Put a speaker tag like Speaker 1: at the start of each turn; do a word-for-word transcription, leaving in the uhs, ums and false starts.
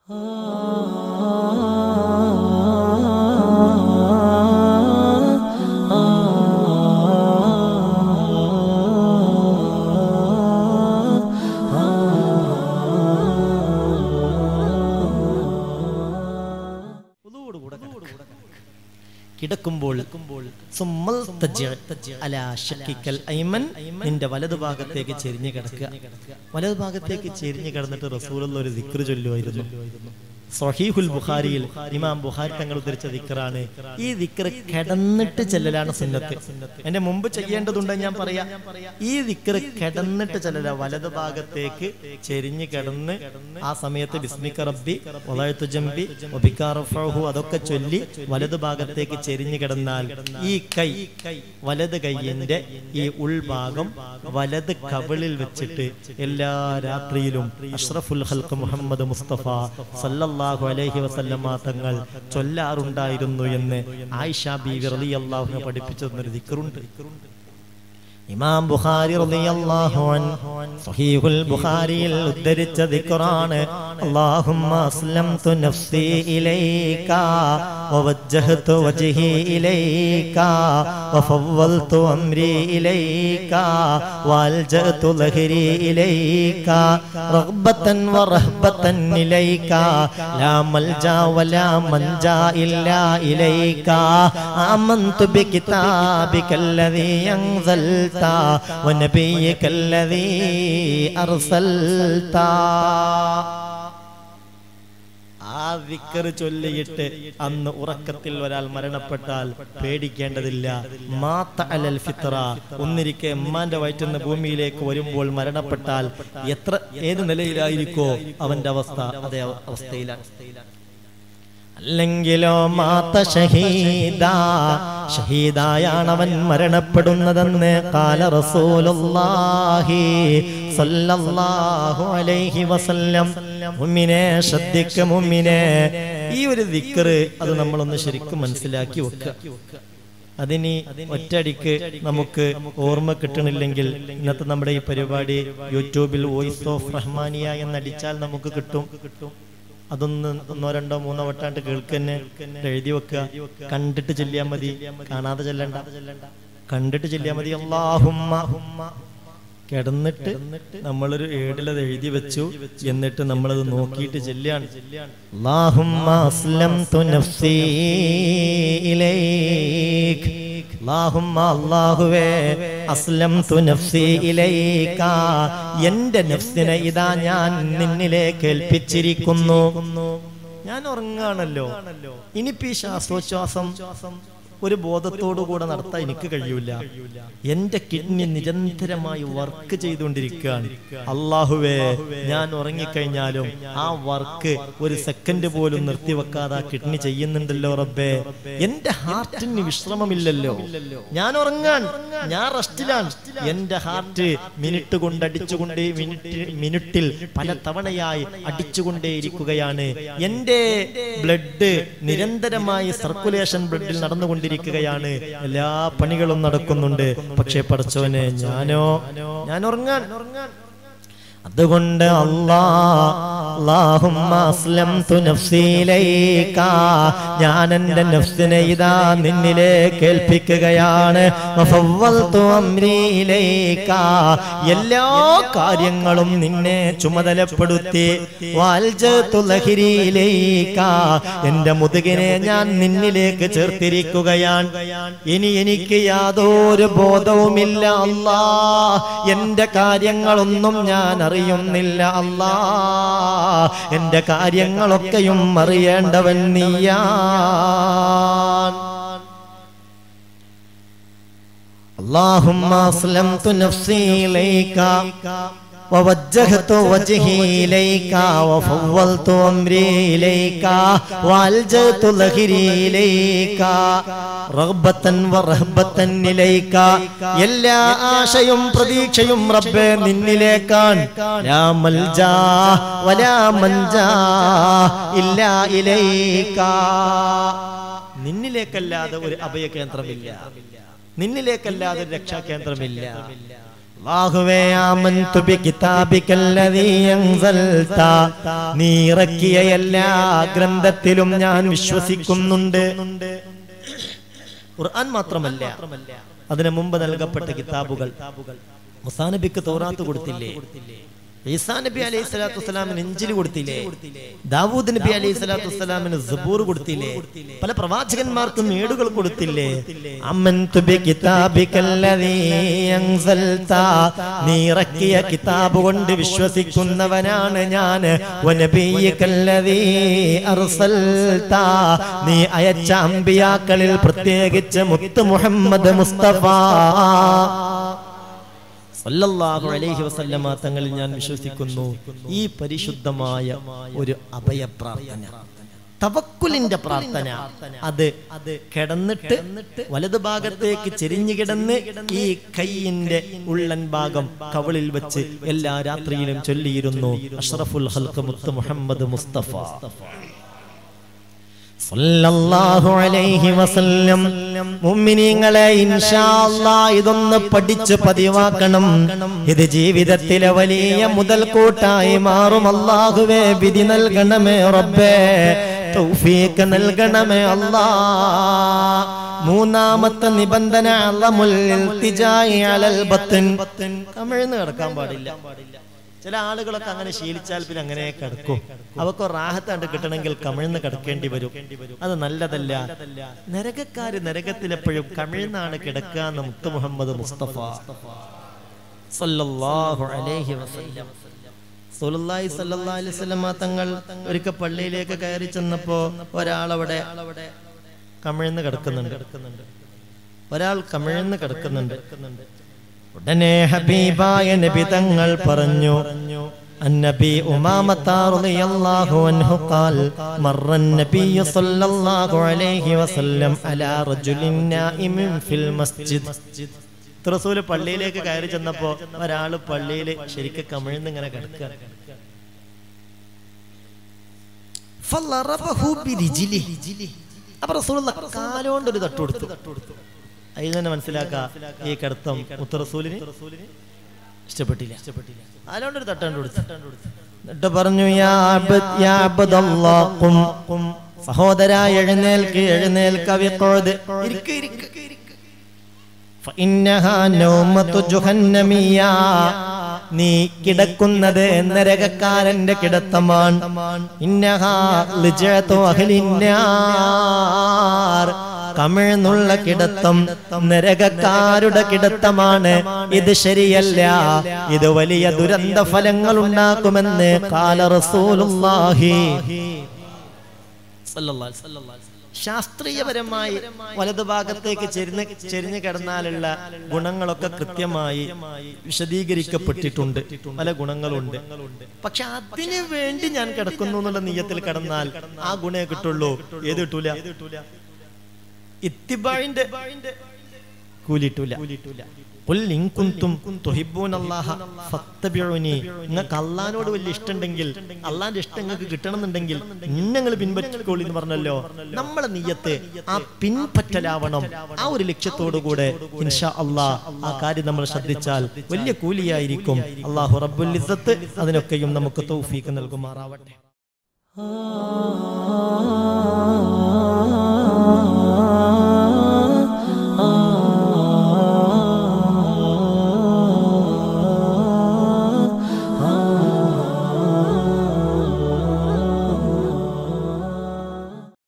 Speaker 1: കിടക്കുമ്പോൾ നിന്റെ വലതുഭാഗത്തേക്ക് ചെരിഞ്ഞു കിടക്കുക. വലതുഭാഗത്തേക്ക് ചെരിഞ്ഞു കിടന്നിട്ട് റസൂലുള്ള ഒരു ദിക്ർ ചൊല്ലുമായിരുന്നു. സ്വഹീഹുൽ ബുഖാരിയിൽ ഇമാം ബുഖാരി തങ്ങൾ ഉദ്ധരിച്ച ദിക്റാണ്. ഈ ദിക്ർ കിടന്നിട്ട് ചെല്ലലാണ് സുന്നത്ത്. എന്റെ മുമ്പ് ചെയ്യേണ്ടതുണ്ട് ഞാൻ പറയാം. ഈ ദിക്ർ കിടന്നിട്ട് ചെല്ലല. വലതുഭാഗത്തേക്ക് ചെരിഞ്ഞു കിടന്ന് ആ സമയത്ത് ബിസ്മിക റബ്ബി വളഅതു ജംബി വബിക റഫഉഹു അതൊക്കെ ചൊല്ലി വലതുഭാഗത്തേക്ക് ചെരിഞ്ഞു കിടന്നാൽ ഈ കൈ വലത് കൈയിന്റെ ഈ ഉൾഭാഗം വലത് കവിളിൽ വെച്ചിട്ട് എല്ലാ രാത്രിയിലും അഷ്റഫുൽ ഖൽഖ് മുഹമ്മദ് മുസ്തഫ സല്ലല്ലാഹു അലൈഹി വസല്ലമ തങ്ങൾ ചൊല്ലാറുണ്ടായിരുന്നു എന്ന് ആയിഷ ബീവി റളിയല്ലാഹു അൻഹ പഠിപ്പിച്ചു തന്നൊരു ദിക്റുണ്ട്. ഇമാം ബുഖാരി റളിയല്ലാഹു അൻഹു സ്വഹീഹുൽ ബുഖാരിയിൽ ഉദ്ധരിച്ച ദിക്റാണ്. അല്ലാഹുമ്മ അസ്ലംതു നഫ്സി ഇലൈക വവജ്ജഹതു വജ്ഹി ഇലൈക വഫവ്വൽതു അംരി ഇലൈക വഅൽജഅതു ലഹരി ഇലൈക റഗ്ബതൻ വറഹ്ബതൻ ഇലൈക ലാ മൽജാ വലാ മൻജാ ഇല്ലാ ഇലൈക ആമന്തു ബികിതാബികല്ലദീ അൻസൽത ونبيك الذي أرسلت. ആ ദിക്ർ ചൊല്ലിയിട്ട് അന്ന് ഉറക്കത്തിൽ ഒരാൾ മരണപ്പെട്ടാൽ പേടിക്കേണ്ടതില്ല. മാത അലൽ ഫിത്ര, ഒന്നിരിക്കെ ഉമ്മാന്റെ വയറ്റിന്ന് ഭൂമിയിലേക്ക് വരുമ്പോൾ മരണപ്പെട്ടാൽ എത്ര ഏത് നിലയിലായിരിക്കോ അവന്റെ അവസ്ഥ, അതേ അവസ്ഥയിലാണ്. അല്ലെങ്കിലോ മാത ഷഹീദ, ഷഹീദായാണ് അവൻ മരണപ്പെടുന്നതെന്ന് ഖാല റസൂലുള്ളാഹി സ്വല്ലല്ലാഹു അലൈഹി വസല്ലം. മുഅ്മിനേ ശ്രദ്ധിക്കുക, മുഅ്മിനേ ഈ ഒരു ദിക്ർ അത് നമ്മളൊന്ന് ശരിക്കും മനസ്സിലാക്കി വെക്കുക. അതിനി ഒറ്റയടിക്ക് നമുക്ക് ഓർമ്മ കിട്ടണില്ലെങ്കിൽ ഇന്നത്തെ നമ്മുടെ ഈ പരിപാടി യൂട്യൂബിൽ വോയിസ് ഓഫ് റഹ്മാനിയ എന്നടിച്ചാൽ നമുക്ക് കിട്ടും. അതൊന്ന് ഒന്നോ രണ്ടോ മൂന്നോ വട്ടാണ്ട് കേൾക്കന്നെ എഴുതി വെക്കുക. കണ്ടിട്ട് ചൊല്ലിയാൽ മതി, കാണാതെ ചെല്ലണ്ട. കണ്ടിട്ട് ചൊല്ലിയാൽ മതി. അല്ലാഹുമ്മ കിടന്നിട്ട് നമ്മളൊരു ഏടിലത് എഴുതി വെച്ചു, എന്നിട്ട് നമ്മളത് നോക്കിയിട്ട് ചെല്ലാണ്. അല്ലാഹുമ്മ അസ്ലംതു നഫ്സി ഇലൈക, അല്ലാഹുമ്മ അല്ലാഹുവേ അസ്ലംതു നഫ്സി ഇലൈക, എന്റെ നഫ്സിനെ ഇതാ ഞാൻ നിന്നിലേക്ക് ഏൽപ്പിച്ചിരിക്കുന്നു. ഞാൻ ഉറങ്ങാണല്ലോ, ഇനിയിപ്പോ ഈ ശ്വാസോച്ഛ്വാസം ഒരു ബോധത്തോടു കൂടെ നടത്താൻ എനിക്ക് കഴിയൂല. എന്റെ കിഡ്നി നിരന്തരമായി വർക്ക് ചെയ്തുകൊണ്ടിരിക്കുകയാണ്. അള്ളാഹുവേ, ഞാൻ ഉറങ്ങിക്കഴിഞ്ഞാലും ആ വർക്ക് ഒരു സെക്കൻഡ് പോലും നിർത്തിവെക്കാതെ ആ കിഡ്നി ചെയ്യുന്നുണ്ടല്ലോ റബ്ബേ. എന്റെ ഹാർട്ടിന് വിശ്രമമില്ലല്ലോ, ഞാൻ ഉറങ്ങാൻ, ഞാൻ റെസ്റ്റിലാണ്. എന്റെ ഹാർട്ട് മിനിറ്റ് കൊണ്ട് അടിച്ചുകൊണ്ടേ മിനിറ്റ് മിനിറ്റിൽ പല തവണയായി അടിച്ചുകൊണ്ടേയിരിക്കുകയാണ്. എന്റെ ബ്ലഡ് നിരന്തരമായി സർക്കുലേഷൻ ബ്ലഡിൽ നടന്നുകൊണ്ടിരിക്കുകയാണ്. എല്ലാ പണികളും നടക്കുന്നുണ്ട്. പക്ഷേ പടച്ചോനെ, ഞാനോ ഞാൻ ഉറങ്ങാൻ. അതുകൊണ്ട് അല്ലാഹുമ്മ അസ്ലംതു നഫ്സി ഇലൈക, ഞാൻ എൻ്റെ നഫ്സിനെ ഇതാ നിന്നിലേക്ക് ഏൽപ്പിക്കുകയാണ്. വഫവ്വൽതു അംരി ഇലൈക, എല്ലാ കാര്യങ്ങളും നിന്നെ ചുമതലപ്പെടുത്തി. വഅൽജഅതു ലഹരി ഇലൈക, എൻ്റെ മുതുകിനെ ഞാൻ നിന്നിലേക്ക് ചേർത്തിരിക്കുകയാണ്. ഇനി എനിക്ക് യാതൊരു ബോധവുമില്ല അല്ലാ, എൻ്റെ കാര്യങ്ങളൊന്നും ഞാൻ അറിയുന്നില്ല അല്ലാ, എന്റെ കാര്യങ്ങളൊക്കെയും അറിയേണ്ടവൻ നീയാണ്. അല്ലാഹുമ്മ അസ്ലംതു നഫ്സി ഇലൈക ووجهت وجهي إليك وفوضت أمري إليك وألجأت ظهري إليك رغبة ورهبة إليك. എല്ലാ ആശയും പ്രതീക്ഷയും റബ്ബേ നിന്നിലേക്കാണ്. ലാ മൽജാ വലാ മൻജാ ഇല്ലാ ഇലൈക, നിന്നിലേക്കല്ലാതെ ഒരു അഭയ കേന്ദ്രമില്ല, നിന്നിലേക്കല്ലാതെ ഒരു രക്ഷാ കേന്ദ്രമില്ല. അല്ലാഹുവേ ആമന്തു ബികിതാബികല്ലദീ അൻസൽത, നീ ഇറക്കിയ എല്ലാ ഗ്രന്ഥത്തിലും ഞാൻ വിശ്വസിക്കുന്നുണ്ട്. ഖുർആൻ മാത്രമല്ല, അതിനു മുമ്പ് നൽകപ്പെട്ട കിതാബുകൾ. മൂസാ നബിക്ക് തൗറാത്ത് കൊടുത്തില്ലേ? ഈസാ നബി അലൈഹി സ്വലാത്തു വസ്സലാമിന് ഇഞ്ചിൽ കൊടുത്തില്ലേ? ദാവൂദ് നബി അലൈഹി സ്വലാത്തു വസ്സലാമിന് സബൂർ കൊടുത്തില്ലേ? പല പ്രവാചകന്മാർക്കും ഏടുകൾ കൊടുത്തില്ലേ? അമന്തു ബികിതാബികല്ലദീ അൻസൽത, നീ ഇറക്കിയ കിതാബ് കൊണ്ട് വിശ്വസിക്കുന്നവനാണ് ഞാൻ. വനബിയ്യികല്ലദീ അർസൽത, നീ അയച്ച അമ്പിയാക്കളിൽ പ്രത്യേകിച്ച് മുത്ത് മുഹമ്മദ് മുസ്തഫ സല്ലല്ലാഹു അലൈഹി വസല്ലമ തങ്ങളിൽ ഞാൻ വിശ്വസിക്കുന്നു. ഈ പരിശുദ്ധമായ ഒരു അഭയ പ്രാർത്ഥന, തവക്കുലിന്റെ പ്രാർത്ഥന, അത് അത് കിടന്നിട്ട് വലതു ഭാഗത്തേക്ക് ചെരിഞ്ഞു കിടന്ന് ഈ കൈയിന്റെ ഉള്ളൻ ഭാഗം കവിളിൽ വെച്ച് എല്ലാ രാത്രിയിലും ചൊല്ലിയിരുന്നു അഷ്റഫുൽ ഖൽഖ് മുത്ത് മുഹമ്മദ് മുസ്തഫ സല്ലല്ലാഹു അലൈഹി വസല്ലം. മുഅ്മിനീങ്ങളെ, ഇൻഷാ അല്ലാഹ് ഇതൊന്ന് പഠിച്ച് പതിവാക്കണം. ഇത് ജീവിതത്തിലെ വലിയ മുതൽക്കൂട്ടായി മാറും. അല്ലാഹുവേ, വിധി നൽകണമേ റബ്ബേ, തൗഫീഖ് നൽകണമേ അല്ലാഹ്. മൂന്നാമത്തെ നിബന്ധന അലമുൽ ഇൽതിജാഇ അലൽ ബത്ൻ, കമിഴ്ന്ന് കിടക്കാൻ പാടില്ല. ചില ആളുകളൊക്കെ അങ്ങനെ ശീലിച്ചാൽ പിന്നെ അങ്ങനെ കിടക്കും. അവർക്ക് റാഹത്ത് കണ്ട് കിട്ടണമെങ്കിൽ കമിഴ്ന്ന് കിടക്കേണ്ടി വരും. അത് നല്ലതല്ല. നരകക്കാര് നരകത്തിലെപ്പോഴും കമിഴ്ന്നാണ് കിടക്കുക എന്ന് മുത്ത് മുഹമ്മദ് മുസ്തഫ സല്ലല്ലാഹു അലൈഹി വസല്ലം. റസൂലുള്ളാഹി സ്വല്ലല്ലാഹു അലൈഹി വസല്ലം തങ്ങൾ ഒരിക്കൽ പള്ളിയിലേക്ക് കയറി ചെന്നപ്പോ ഒരാളവിടെ കമിഴ്ന്ന് കിടക്കുന്നുണ്ട്. ഒരാൾ കമിഴ്ന്ന് കിടക്കുന്നുണ്ട്. ഉടനെ ഹബീബായ നബി തങ്ങൾ പറഞ്ഞു, അന്നബി ഉമാമത റളിയല്ലാഹു അൻഹു ഖാൽ മറൻ നബിയ്യു സ്വല്ലല്ലാഹു അലൈഹി വസല്ലം അലാ റജുലിൻ നായിമിൻ ഫിൽ മസ്ജിദ്. റസൂൽ പള്ളിയിലേക്ക് കയറി ചെന്നപ്പോ ഒരാൾ പള്ളിയിൽ ശരിക്കും കമിഴ്ന്ന് ഇങ്ങനെ കിടക്കുക. ഫളറബഹു ബിരിജിലിഹി, അപ്പോൾ റസൂലുള്ളാഹി കാലുകൊണ്ട് ഒരു തട്ട് കൊടുത്തു. അതിൽ തന്നെ മനസ്സിലാക്കാം ഈ കിടത്തം മുത്ത് റസൂലിന് ഇഷ്ടപ്പെട്ടില്ല. അതിലോണ്ടൊരു തട്ടാണ്ട് കൊടുത്തു. എന്നിട്ട് പറഞ്ഞു, യാ അബ്ദ് യാ അബ്ദല്ലാഹ് ഖും, സഹോദരാ എഴുന്നേൽക്ക് എഴുന്നേൽക്ക്, വിഖുദ് ഇരിക്ക് ഇരിക്ക്, ഫഇന്നഹാ നൗമതു ജഹന്നമിയ, നീ കിടക്കുന്നത് നരകക്കാരന്റെ കിടത്തമാണ്. ഇന്നഹാ ലിജഅതു അഹ്ലിന്നാർ, കമിഴ്ന്നുള്ള കിടത്തം നരകക്കാരുടെ കിടത്തമാണ്. ഇത് ശരിയല്ല, ഇത് വലിയ ദുരന്ത ഫലങ്ങൾ ഉണ്ടാക്കുമെന്ന് ഖാല റസൂലുള്ളാഹി സല്ലല്ലാഹു അലൈഹി വസല്ലം. ശാസ്ത്രീയപരമായി വലതുഭാഗത്തേക്ക് ചെരിഞ്ഞ് ചെരിഞ്ഞു കിടന്നാലുള്ള ഗുണങ്ങളൊക്കെ കൃത്യമായി വിശദീകരിക്കപ്പെട്ടിട്ടുണ്ട്. പല ഗുണങ്ങളുണ്ട്. പക്ഷെ അതിനു വേണ്ടി ഞാൻ കിടക്കുന്നു എന്നുള്ള നിയ്യത്തിൽ കിടന്നാൽ ആ ഗുണേ കിട്ടുള്ളൂ. ഏത് കിട്ടൂല? ഇത്തിബാഇന്റെ കൂലി കിട്ടൂല. ഖുൽ ഇൻ കുൻതും തുഹിബ്ബൂനല്ലാഹ ഫത്തബിഉനി, നിങ്ങൾക്ക് അല്ലാഹുവിനോട് വലിയ ഇഷ്ടമുണ്ടെങ്കിൽ, അല്ലാഹുവിന്റെ ഇഷ്ടം നിങ്ങൾക്ക് കിട്ടണമെന്നുണ്ടെങ്കിൽ നിങ്ങൾ പിൻപറ്റിക്കോളി എന്ന് പറഞ്ഞല്ലോ. നമ്മളെ നിയ്യത്ത് ആ പിൻപറ്റലാവണം. ആ ഒരു ലക്ഷ്യത്തോടു കൂടെ ഇൻഷാ അല്ലാഹ് ആ കാര്യം നമ്മൾ ശ്രദ്ധിച്ചാൽ വലിയ കൂലിയായിരിക്കും. അല്ലാഹു റബ്ബുൽ ഇസ്സത്ത് അതിനൊക്കെയും നമുക്ക് തൗഫീഖ് നൽകുമാറാവട്ടെ.